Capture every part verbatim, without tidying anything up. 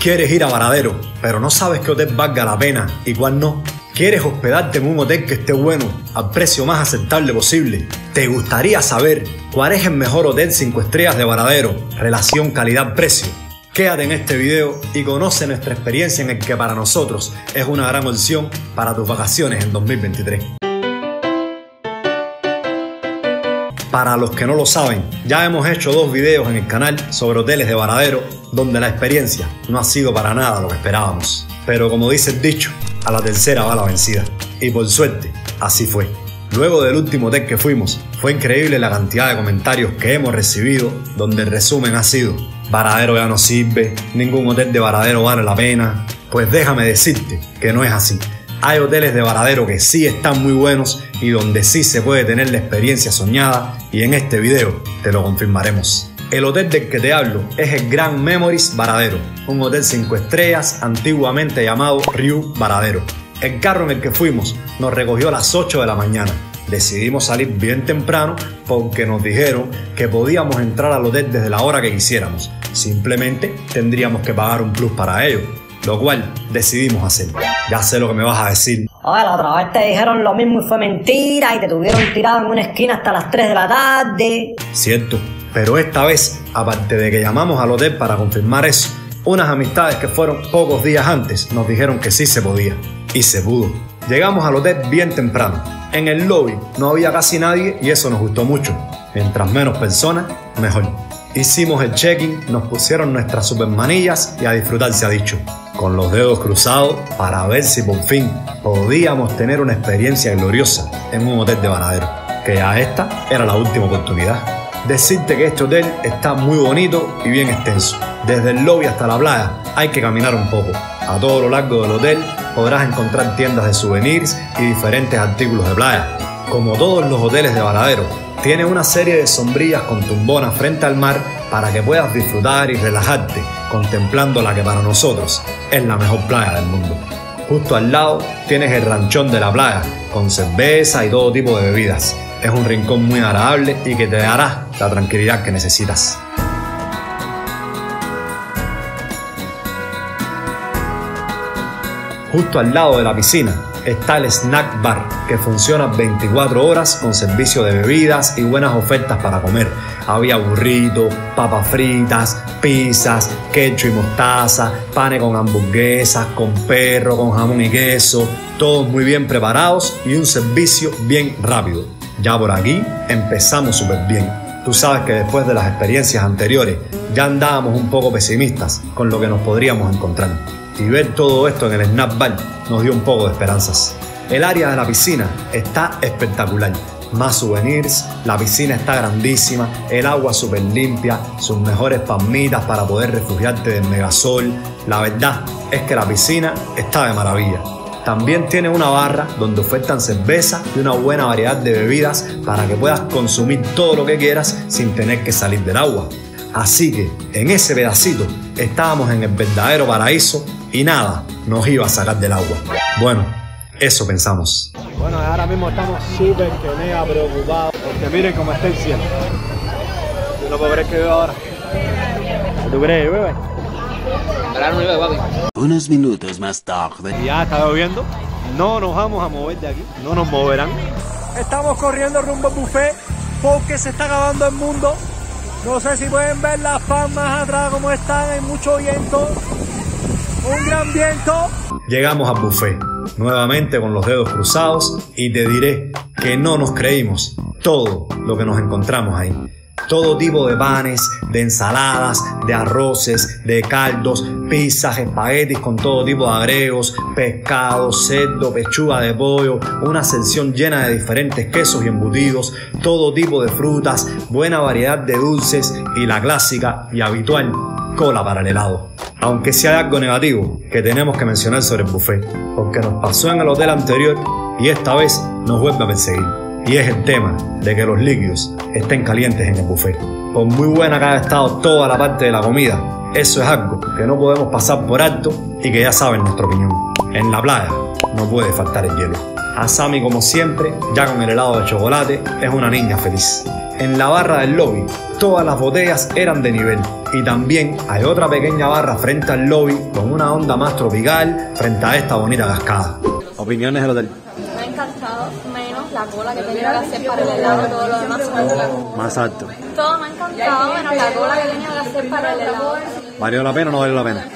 ¿Quieres ir a Varadero, pero no sabes qué hotel valga la pena y cuál no? ¿Quieres hospedarte en un hotel que esté bueno, al precio más aceptable posible? ¿Te gustaría saber cuál es el mejor hotel cinco estrellas de Varadero, relación calidad-precio? Quédate en este video y conoce nuestra experiencia en el que para nosotros es una gran opción para tus vacaciones en dos mil veintitrés. Para los que no lo saben, ya hemos hecho dos videos en el canal sobre hoteles de Varadero donde la experiencia no ha sido para nada lo que esperábamos. Pero como dice el dicho, a la tercera va la vencida. Y por suerte, así fue. Luego del último hotel que fuimos, fue increíble la cantidad de comentarios que hemos recibido donde el resumen ha sido: Varadero ya no sirve, ningún hotel de Varadero vale la pena. Pues déjame decirte que no es así. Hay hoteles de Varadero que sí están muy buenos y donde sí se puede tener la experiencia soñada, y en este video te lo confirmaremos. El hotel del que te hablo es el Grand Memories Varadero, un hotel cinco estrellas antiguamente llamado Riu Varadero. El carro en el que fuimos nos recogió a las ocho de la mañana. Decidimos salir bien temprano porque nos dijeron que podíamos entrar al hotel desde la hora que quisiéramos. Simplemente tendríamos que pagar un plus para ello, lo cual decidimos hacer. Ya sé lo que me vas a decir. Oye, la otra vez te dijeron lo mismo y fue mentira y te tuvieron tirado en una esquina hasta las tres de la tarde. Cierto, pero esta vez, aparte de que llamamos al hotel para confirmar eso, unas amistades que fueron pocos días antes nos dijeron que sí se podía. Y se pudo. Llegamos al hotel bien temprano. En el lobby no había casi nadie y eso nos gustó mucho. Mientras menos personas, mejor. Hicimos el check-in, nos pusieron nuestras supermanillas y a disfrutar se ha dicho. Con los dedos cruzados para ver si por fin podíamos tener una experiencia gloriosa en un hotel de Varadero. Que ya esta era la última oportunidad. Decirte que este hotel está muy bonito y bien extenso. Desde el lobby hasta la playa hay que caminar un poco. A todo lo largo del hotel podrás encontrar tiendas de souvenirs y diferentes artículos de playa. Como todos los hoteles de Varadero, tiene una serie de sombrillas con tumbonas frente al mar para que puedas disfrutar y relajarte contemplando la que para nosotros es la mejor playa del mundo. Justo al lado tienes el ranchón de la playa con cerveza y todo tipo de bebidas. Es un rincón muy agradable y que te dará la tranquilidad que necesitas. Justo al lado de la piscina está el Snack Bar, que funciona veinticuatro horas con servicio de bebidas y buenas ofertas para comer. Había burritos, papas fritas, pizzas, ketchup y mostaza, panes con hamburguesas, con perro, con jamón y queso, todos muy bien preparados y un servicio bien rápido. Ya por aquí empezamos súper bien. Tú sabes que después de las experiencias anteriores ya andábamos un poco pesimistas con lo que nos podríamos encontrar. Y ver todo esto en el Snack Bar nos dio un poco de esperanzas. El área de la piscina está espectacular. Más souvenirs, la piscina está grandísima, el agua súper limpia, sus mejores palmitas para poder refugiarte del megasol. La verdad es que la piscina está de maravilla. También tiene una barra donde ofertan cerveza y una buena variedad de bebidas para que puedas consumir todo lo que quieras sin tener que salir del agua. Así que en ese pedacito estábamos en el verdadero paraíso y nada nos iba a sacar del agua. Bueno, eso pensamos. Bueno, ahora mismo estamos súper que mega preocupados porque miren cómo está el cielo. Yo no puedo creer que veo ahora. ¿Tú crees, bebé? Ahora no llueve, papi. Unos minutos más tarde. Ya está lloviendo. No nos vamos a mover de aquí. No nos moverán. Estamos corriendo rumbo al buffet porque se está acabando el mundo. No sé si pueden ver las palmas atrás como están. Hay mucho viento. Un gran viento. Llegamos al buffet, nuevamente con los dedos cruzados, y te diré que no nos creímos todo lo que nos encontramos ahí. Todo tipo de panes, de ensaladas, de arroces, de caldos, pizzas, espaguetis con todo tipo de agregos, pescado, cerdo, pechuga de pollo, una sección llena de diferentes quesos y embutidos, todo tipo de frutas, buena variedad de dulces y la clásica y habitual cola para el helado. Aunque sí hay algo negativo que tenemos que mencionar sobre el buffet, porque nos pasó en el hotel anterior y esta vez nos vuelve a perseguir. Y es el tema de que los líquidos estén calientes en el buffet. Por muy buena que haya estado toda la parte de la comida, eso es algo que no podemos pasar por alto y que ya saben nuestra opinión. En la playa no puede faltar el hielo. A Sammy, como siempre, ya con el helado de chocolate, es una niña feliz. En la barra del lobby, todas las botellas eran de nivel. Y también hay otra pequeña barra frente al lobby con una onda más tropical frente a esta bonita cascada. ¿Opiniones del hotel? Me ha encantado, menos la cola que tenía que hacer para el helado, todo lo demás. Más alto. Todo me ha encantado, menos la cola que tenía que hacer para el helado. ¿Valió la pena o no valió la pena?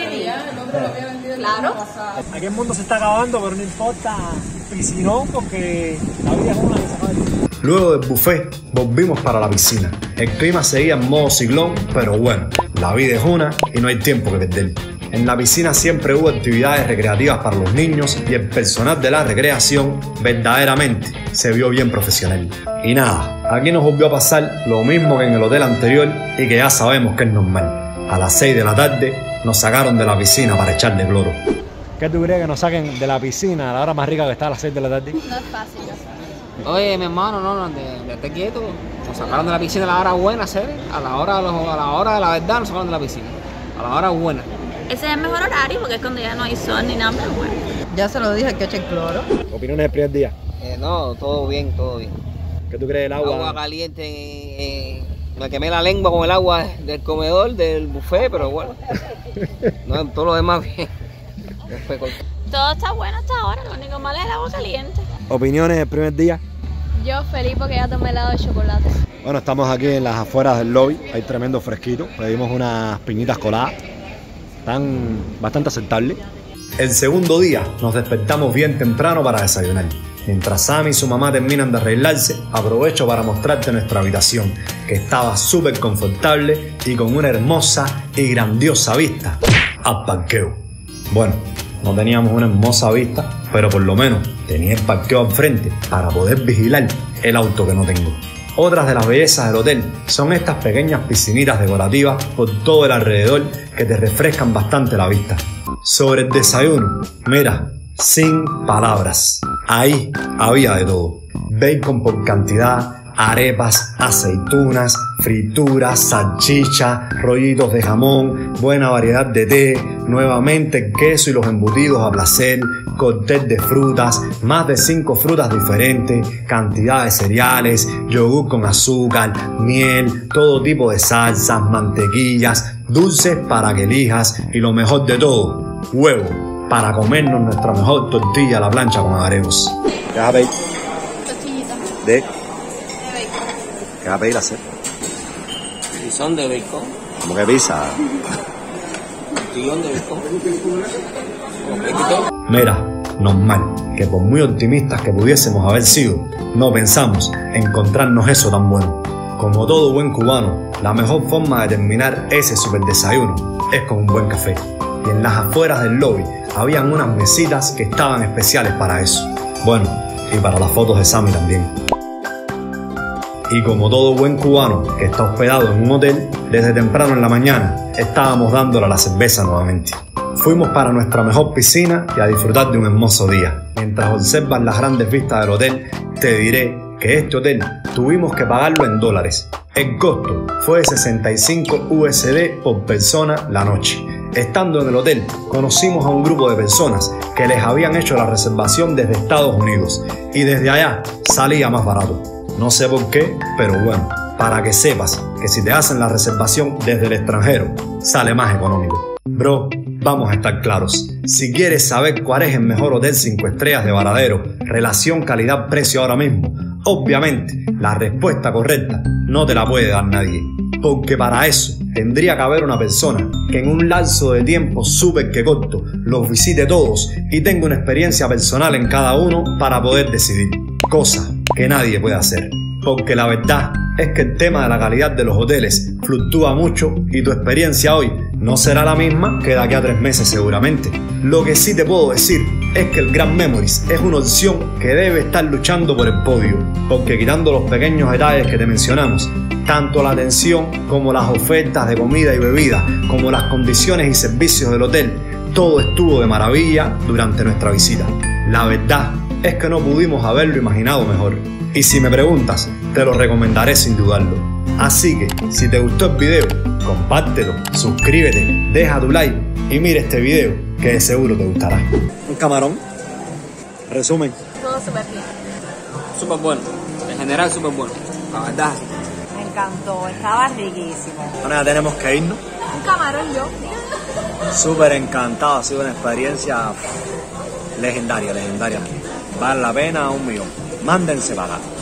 Claro. Aquí el mundo se está acabando, pero no importa. Piscinón, porque la vida es una de esas cosas. Luego del buffet, volvimos para la piscina. El clima seguía en modo ciclón, pero bueno, la vida es una y no hay tiempo que perder. En la piscina siempre hubo actividades recreativas para los niños y el personal de la recreación verdaderamente se vio bien profesional. Y nada, aquí nos volvió a pasar lo mismo que en el hotel anterior y que ya sabemos que es normal. A las seis de la tarde nos sacaron de la piscina para echarle cloro. ¿Qué tú crees que nos saquen de la piscina a la hora más rica que está a las seis de la tarde? No es fácil. Oye, mi hermano, no, no, de, de esté quieto. Nos sacaron de la piscina a la hora buena, ¿serio? A la hora, a la hora de la verdad nos sacaron de la piscina. A la hora buena. Ese es el mejor horario porque es cuando ya no hay sol ni nada, pero bueno. Ya se lo dije que eche el cloro. ¿Opiniones del primer día? Eh, no, todo bien, todo bien. ¿Qué tú crees del agua? Agua caliente, eh, me quemé la lengua con el agua del comedor, del buffet, pero bueno. No, todo lo demás bien. Después con... Todo está bueno hasta ahora, lo único malo es el agua caliente. ¿Opiniones del primer día? Yo feliz porque ya tomé helado de chocolate. Bueno, estamos aquí en las afueras del lobby, hay tremendo fresquito, pedimos unas piñitas coladas, están bastante aceptables. El segundo día nos despertamos bien temprano para desayunar. Mientras Sammy y su mamá terminan de arreglarse, aprovecho para mostrarte nuestra habitación, que estaba súper confortable y con una hermosa y grandiosa vista al parqueo. Bueno, no teníamos una hermosa vista, pero por lo menos tenía el parqueo al frente para poder vigilar el auto que no tengo. Otras de las bellezas del hotel son estas pequeñas piscinitas decorativas por todo el alrededor que te refrescan bastante la vista. Sobre el desayuno, mira, sin palabras, ahí había de todo. Bacon por cantidad, arepas, aceitunas, frituras, salchicha, rollitos de jamón, buena variedad de té, nuevamente el queso y los embutidos a placer, cóctel de frutas, más de cinco frutas diferentes, cantidad de cereales, yogur con azúcar, miel, todo tipo de salsas, mantequillas, dulces para que elijas y lo mejor de todo, huevo, para comernos nuestra mejor tortilla a la plancha con agregos. ¿Qué vas a pedir? Tortillita. ¿De? De bacon. ¿Qué vas a pedir hacer? Y son de bacon. ¿Cómo que pizza? Guión de bacon. Mira, normal, que por muy optimistas que pudiésemos haber sido, no pensamos encontrarnos eso tan bueno. Como todo buen cubano, la mejor forma de terminar ese super desayuno es con un buen café. Y en las afueras del lobby habían unas mesitas que estaban especiales para eso. Bueno, y para las fotos de Sammy también. Y como todo buen cubano que está hospedado en un hotel, desde temprano en la mañana estábamos dándole a la cerveza nuevamente. Fuimos para nuestra mejor piscina y a disfrutar de un hermoso día. Mientras observas las grandes vistas del hotel, te diré que este hotel tuvimos que pagarlo en dólares. El costo fue de sesenta y cinco U S D por persona la noche. Estando en el hotel, conocimos a un grupo de personas que les habían hecho la reservación desde Estados Unidos y desde allá salía más barato. No sé por qué, pero bueno, para que sepas que si te hacen la reservación desde el extranjero, sale más económico. Bro, vamos a estar claros. Si quieres saber cuál es el mejor hotel cinco estrellas de Varadero, relación calidad-precio ahora mismo, obviamente la respuesta correcta no te la puede dar nadie. Porque para eso tendría que haber una persona que en un lapso de tiempo súper que corto los visite todos y tenga una experiencia personal en cada uno para poder decidir. Cosa que nadie puede hacer. Porque la verdad es que el tema de la calidad de los hoteles fluctúa mucho y tu experiencia hoy no será la misma que de aquí a tres meses seguramente. Lo que sí te puedo decir es que el Grand Memories es una opción que debe estar luchando por el podio, porque quitando los pequeños detalles que te mencionamos, tanto la atención como las ofertas de comida y bebida, como las condiciones y servicios del hotel, todo estuvo de maravilla durante nuestra visita. La verdad es que no pudimos haberlo imaginado mejor. Y si me preguntas, te lo recomendaré sin dudarlo. Así que, si te gustó el video, compártelo, suscríbete, deja tu like y mira este video que de seguro te gustará. Un camarón. Resumen. Todo súper bien. Súper bueno. En general, súper bueno. La verdad. encantó, estaba riquísimo. Bueno, ya tenemos que irnos. Un camarón yo. Súper encantado, ha sido una experiencia legendaria, legendaria. Vale la pena un millón. Mándense para acá.